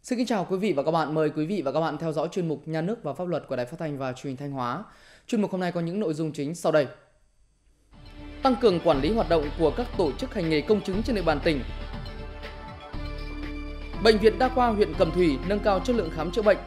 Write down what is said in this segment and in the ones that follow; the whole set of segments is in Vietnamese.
Xin kính chào quý vị và các bạn. Mời quý vị và các bạn theo dõi chuyên mục Nhà nước và pháp luật của Đài Phát thanh và Truyền hình Thanh Hóa. Chuyên mục hôm nay có những nội dung chính sau đây. Tăng cường quản lý hoạt động của các tổ chức hành nghề công chứng trên địa bàn tỉnh. Bệnh viện Đa khoa huyện Cẩm Thủy nâng cao chất lượng khám chữa bệnh.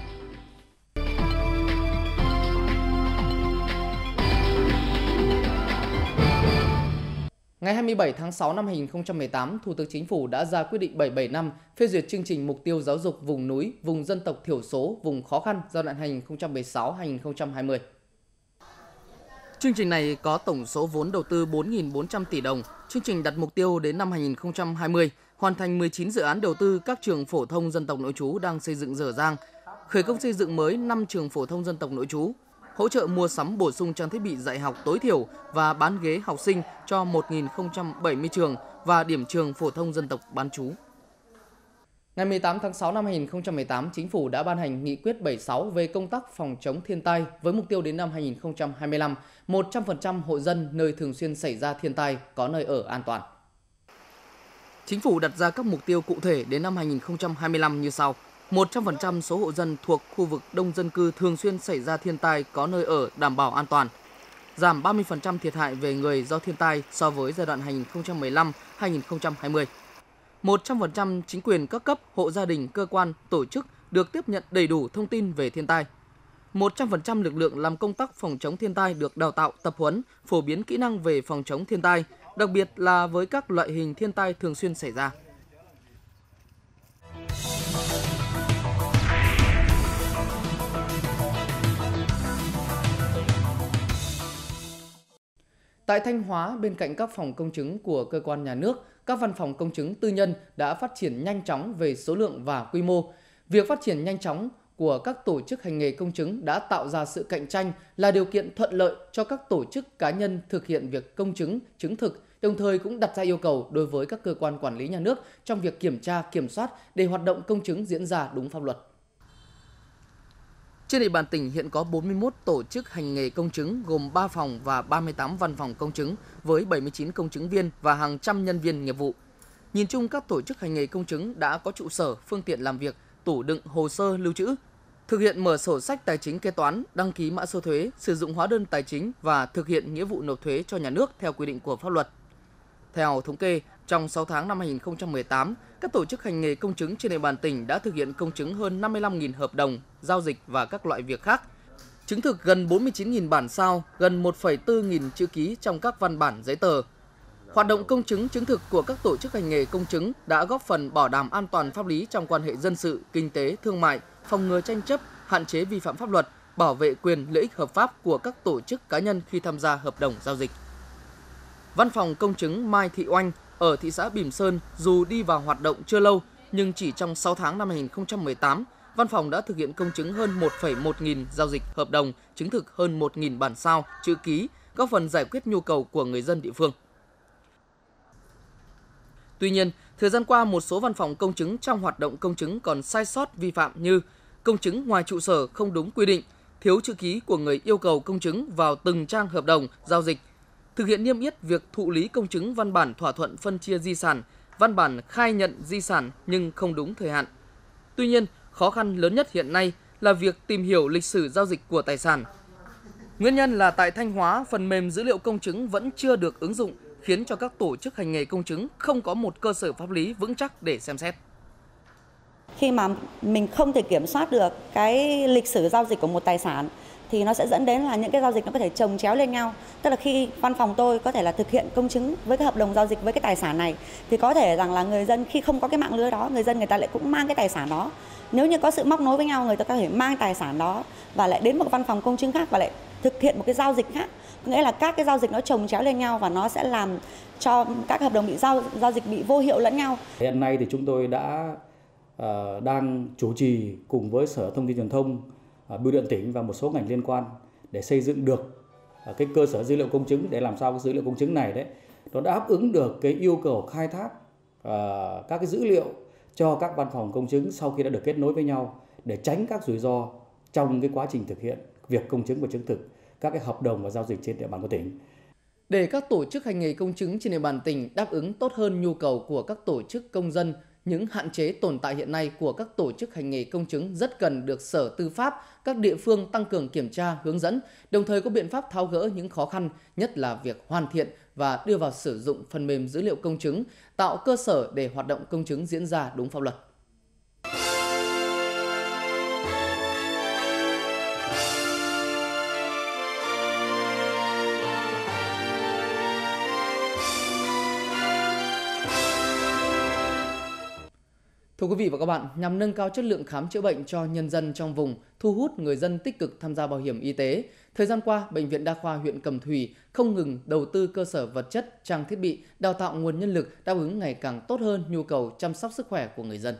Ngày 27 tháng 6 năm 2018, Thủ tướng Chính phủ đã ra quyết định 775 phê duyệt chương trình mục tiêu giáo dục vùng núi, vùng dân tộc thiểu số, vùng khó khăn giai đoạn 2016-2020. Chương trình này có tổng số vốn đầu tư 4.400 tỷ đồng. Chương trình đặt mục tiêu đến năm 2020 hoàn thành 19 dự án đầu tư các trường phổ thông dân tộc nội trú đang xây dựng dở dang, khởi công xây dựng mới 5 trường phổ thông dân tộc nội trú, hỗ trợ mua sắm bổ sung trang thiết bị dạy học tối thiểu và bán ghế học sinh cho 1.070 trường và điểm trường phổ thông dân tộc bán trú. Ngày 18 tháng 6 năm 2018, Chính phủ đã ban hành Nghị quyết 76 về công tác phòng chống thiên tai với mục tiêu đến năm 2025, 100% hộ dân nơi thường xuyên xảy ra thiên tai có nơi ở an toàn. Chính phủ đặt ra các mục tiêu cụ thể đến năm 2025 như sau. 100% số hộ dân thuộc khu vực đông dân cư thường xuyên xảy ra thiên tai có nơi ở đảm bảo an toàn. Giảm 30% thiệt hại về người do thiên tai so với giai đoạn 2015-2020. 100% chính quyền các cấp, hộ gia đình, cơ quan, tổ chức được tiếp nhận đầy đủ thông tin về thiên tai. 100% lực lượng làm công tác phòng chống thiên tai được đào tạo, tập huấn, phổ biến kỹ năng về phòng chống thiên tai, đặc biệt là với các loại hình thiên tai thường xuyên xảy ra. Tại Thanh Hóa, bên cạnh các phòng công chứng của cơ quan nhà nước, các văn phòng công chứng tư nhân đã phát triển nhanh chóng về số lượng và quy mô. Việc phát triển nhanh chóng của các tổ chức hành nghề công chứng đã tạo ra sự cạnh tranh, là điều kiện thuận lợi cho các tổ chức cá nhân thực hiện việc công chứng, chứng thực, đồng thời cũng đặt ra yêu cầu đối với các cơ quan quản lý nhà nước trong việc kiểm tra, kiểm soát để hoạt động công chứng diễn ra đúng pháp luật. Trên địa bàn tỉnh hiện có 41 tổ chức hành nghề công chứng gồm 3 phòng và 38 văn phòng công chứng với 79 công chứng viên và hàng trăm nhân viên nghiệp vụ. Nhìn chung, các tổ chức hành nghề công chứng đã có trụ sở, phương tiện làm việc, tủ đựng hồ sơ lưu trữ, thực hiện mở sổ sách tài chính kế toán, đăng ký mã số thuế, sử dụng hóa đơn tài chính và thực hiện nghĩa vụ nộp thuế cho nhà nước theo quy định của pháp luật. Theo thống kê, trong 6 tháng năm 2018, các tổ chức hành nghề công chứng trên địa bàn tỉnh đã thực hiện công chứng hơn 55.000 hợp đồng, giao dịch và các loại việc khác, chứng thực gần 49.000 bản sao, gần 1,4 nghìn chữ ký trong các văn bản giấy tờ. Hoạt động công chứng chứng thực của các tổ chức hành nghề công chứng đã góp phần bảo đảm an toàn pháp lý trong quan hệ dân sự, kinh tế, thương mại, phòng ngừa tranh chấp, hạn chế vi phạm pháp luật, bảo vệ quyền lợi ích hợp pháp của các tổ chức cá nhân khi tham gia hợp đồng giao dịch. Văn phòng công chứng Mai Thị Oanh ở thị xã Bỉm Sơn dù đi vào hoạt động chưa lâu, nhưng chỉ trong 6 tháng năm 2018, văn phòng đã thực hiện công chứng hơn 1,1 nghìn giao dịch hợp đồng, chứng thực hơn 1.000 bản sao, chữ ký, góp phần giải quyết nhu cầu của người dân địa phương. Tuy nhiên, thời gian qua một số văn phòng công chứng trong hoạt động công chứng còn sai sót vi phạm như công chứng ngoài trụ sở không đúng quy định, thiếu chữ ký của người yêu cầu công chứng vào từng trang hợp đồng, giao dịch, thực hiện niêm yết việc thụ lý công chứng văn bản thỏa thuận phân chia di sản, văn bản khai nhận di sản nhưng không đúng thời hạn. Tuy nhiên, khó khăn lớn nhất hiện nay là việc tìm hiểu lịch sử giao dịch của tài sản. Nguyên nhân là tại Thanh Hóa, phần mềm dữ liệu công chứng vẫn chưa được ứng dụng, khiến cho các tổ chức hành nghề công chứng không có một cơ sở pháp lý vững chắc để xem xét. Khi mà mình không thể kiểm soát được cái lịch sử giao dịch của một tài sản thì nó sẽ dẫn đến là những cái giao dịch nó có thể chồng chéo lên nhau. Tức là khi văn phòng tôi có thể là thực hiện công chứng với cái hợp đồng giao dịch với cái tài sản này thì có thể rằng là người dân khi không có cái mạng lưới đó, người ta lại cũng mang cái tài sản đó. Nếu như có sự móc nối với nhau, người ta có thể mang tài sản đó và lại đến một văn phòng công chứng khác và lại thực hiện một cái giao dịch khác. Có nghĩa là các cái giao dịch nó chồng chéo lên nhau và nó sẽ làm cho các hợp đồng bị giao dịch bị vô hiệu lẫn nhau. Hiện nay thì chúng tôi đã đang chủ trì cùng với Sở Thông tin Truyền thông, Bưu điện tỉnh và một số ngành liên quan để xây dựng được cái cơ sở dữ liệu công chứng, để làm sao cái dữ liệu công chứng này đấy nó đáp ứng được cái yêu cầu khai thác các cái dữ liệu cho các văn phòng công chứng sau khi đã được kết nối với nhau, để tránh các rủi ro trong cái quá trình thực hiện việc công chứng và chứng thực các cái hợp đồng và giao dịch trên địa bàn của tỉnh. Để các tổ chức hành nghề công chứng trên địa bàn tỉnh đáp ứng tốt hơn nhu cầu của các tổ chức công dân những hạn chế tồn tại hiện nay của các tổ chức hành nghề công chứng rất cần được Sở Tư pháp, các địa phương tăng cường kiểm tra, hướng dẫn, đồng thời có biện pháp tháo gỡ những khó khăn, nhất là việc hoàn thiện và đưa vào sử dụng phần mềm dữ liệu công chứng, tạo cơ sở để hoạt động công chứng diễn ra đúng pháp luật. Thưa quý vị và các bạn, nhằm nâng cao chất lượng khám chữa bệnh cho nhân dân trong vùng, thu hút người dân tích cực tham gia bảo hiểm y tế, thời gian qua, Bệnh viện Đa khoa huyện Cẩm Thủy không ngừng đầu tư cơ sở vật chất, trang thiết bị, đào tạo nguồn nhân lực đáp ứng ngày càng tốt hơn nhu cầu chăm sóc sức khỏe của người dân.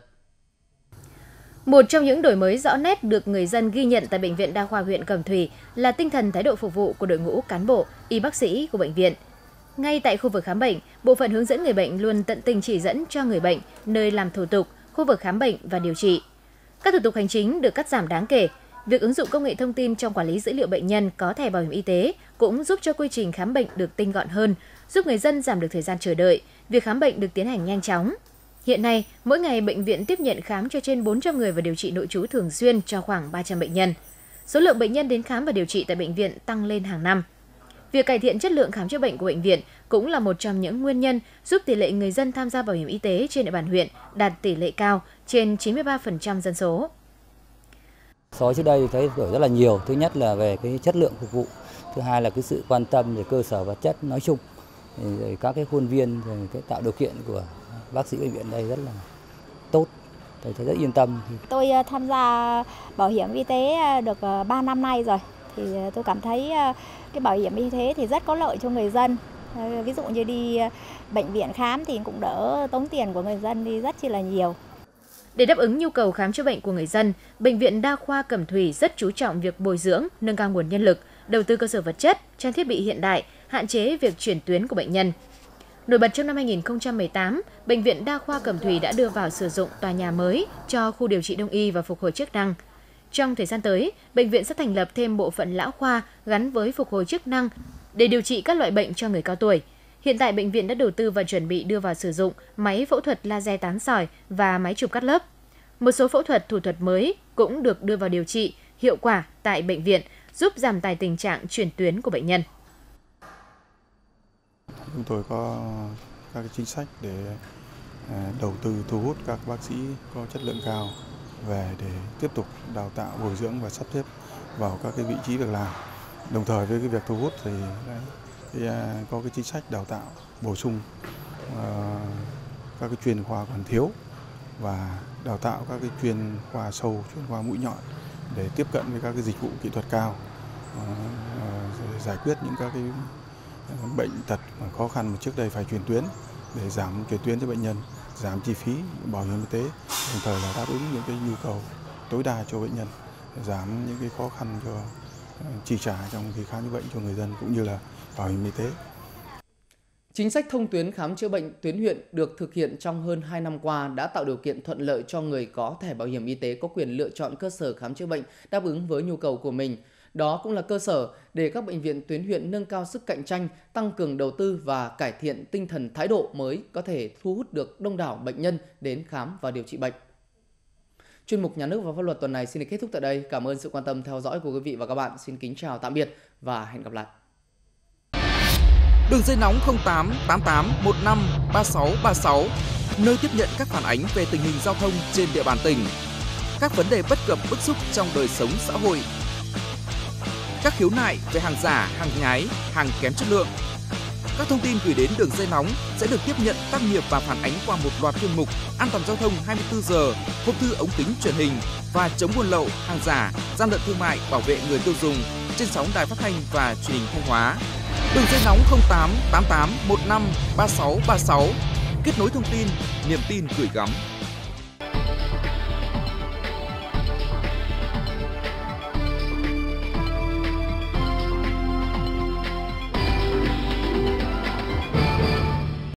Một trong những đổi mới rõ nét được người dân ghi nhận tại Bệnh viện Đa khoa huyện Cẩm Thủy là tinh thần thái độ phục vụ của đội ngũ cán bộ, y bác sĩ của bệnh viện. Ngay tại khu vực khám bệnh, bộ phận hướng dẫn người bệnh luôn tận tình chỉ dẫn cho người bệnh nơi làm thủ tục, khu vực khám bệnh và điều trị. Các thủ tục hành chính được cắt giảm đáng kể. Việc ứng dụng công nghệ thông tin trong quản lý dữ liệu bệnh nhân có thẻ bảo hiểm y tế cũng giúp cho quy trình khám bệnh được tinh gọn hơn, giúp người dân giảm được thời gian chờ đợi, việc khám bệnh được tiến hành nhanh chóng. Hiện nay, mỗi ngày bệnh viện tiếp nhận khám cho trên 400 người và điều trị nội trú thường xuyên cho khoảng 300 bệnh nhân. Số lượng bệnh nhân đến khám và điều trị tại bệnh viện tăng lên hàng năm. Việc cải thiện chất lượng khám chữa bệnh của bệnh viện cũng là một trong những nguyên nhân giúp tỷ lệ người dân tham gia bảo hiểm y tế trên địa bàn huyện đạt tỷ lệ cao, trên 93% dân số. So với trước đây thấy đổi rất là nhiều. Thứ nhất là về cái chất lượng phục vụ, thứ hai là cái sự quan tâm về cơ sở vật chất nói chung, rồi các cái khuôn viên, rồi cái tạo điều kiện của bác sĩ bệnh viện đây rất là tốt. Tôi thấy rất yên tâm. Tôi tham gia bảo hiểm y tế được 3 năm nay rồi, thì tôi cảm thấy cái bảo hiểm y tế thì rất có lợi cho người dân. Ví dụ như đi bệnh viện khám thì cũng đỡ tốn tiền của người dân đi rất chi là nhiều. Để đáp ứng nhu cầu khám chữa bệnh của người dân, Bệnh viện Đa khoa Cẩm Thủy rất chú trọng việc bồi dưỡng, nâng cao nguồn nhân lực, đầu tư cơ sở vật chất, trang thiết bị hiện đại, hạn chế việc chuyển tuyến của bệnh nhân. Nổi bật trong năm 2018, Bệnh viện Đa khoa Cẩm Thủy đã đưa vào sử dụng tòa nhà mới cho khu điều trị đông y và phục hồi chức năng. Trong thời gian tới, bệnh viện sẽ thành lập thêm bộ phận lão khoa gắn với phục hồi chức năng để điều trị các loại bệnh cho người cao tuổi. Hiện tại, bệnh viện đã đầu tư và chuẩn bị đưa vào sử dụng máy phẫu thuật laser tán sỏi và máy chụp cắt lớp. Một số phẫu thuật, thủ thuật mới cũng được đưa vào điều trị hiệu quả tại bệnh viện, giúp giảm tải tình trạng chuyển tuyến của bệnh nhân. Chúng tôi có các chính sách để đầu tư thu hút các bác sĩ có chất lượng cao về để tiếp tục đào tạo, bồi dưỡng và sắp xếp vào các cái vị trí việc làm. Đồng thời với cái việc thu hút thì có cái chính sách đào tạo bổ sung các cái chuyên khoa còn thiếu và đào tạo các cái chuyên khoa sâu, chuyên khoa mũi nhọn để tiếp cận với các cái dịch vụ kỹ thuật cao, giải quyết những các cái bệnh tật mà khó khăn mà trước đây phải chuyển tuyến, để giảm chuyển tuyến cho bệnh nhân, giảm chi phí bảo hiểm y tế, đồng thời là đáp ứng những cái nhu cầu tối đa cho bệnh nhân, giảm những cái khó khăn cho chi trả trong khi khám chữa bệnh cho người dân cũng như là bảo hiểm y tế. Chính sách thông tuyến khám chữa bệnh tuyến huyện được thực hiện trong hơn 2 năm qua đã tạo điều kiện thuận lợi cho người có thẻ bảo hiểm y tế có quyền lựa chọn cơ sở khám chữa bệnh đáp ứng với nhu cầu của mình. Đó cũng là cơ sở để các bệnh viện tuyến huyện nâng cao sức cạnh tranh, tăng cường đầu tư và cải thiện tinh thần thái độ mới có thể thu hút được đông đảo bệnh nhân đến khám và điều trị bệnh. Chuyên mục Nhà nước và pháp luật tuần này xin được kết thúc tại đây. Cảm ơn sự quan tâm theo dõi của quý vị và các bạn. Xin kính chào tạm biệt và hẹn gặp lại. Đường dây nóng 08 88 15 36 36, nơi tiếp nhận các phản ánh về tình hình giao thông trên địa bàn tỉnh, các vấn đề bất cập bức xúc trong đời sống xã hội, các khiếu nại về hàng giả, hàng nhái, hàng kém chất lượng. Các thông tin gửi đến đường dây nóng sẽ được tiếp nhận, tác nghiệp và phản ánh qua một loạt chuyên mục An toàn giao thông 24 giờ, hộp thư ống kính truyền hình và chống buôn lậu, hàng giả, gian lận thương mại, bảo vệ người tiêu dùng trên sóng Đài Phát thanh và Truyền hình Thanh Hóa. Đường dây nóng 08 88 15 36 36, kết nối thông tin, niềm tin gửi gắm.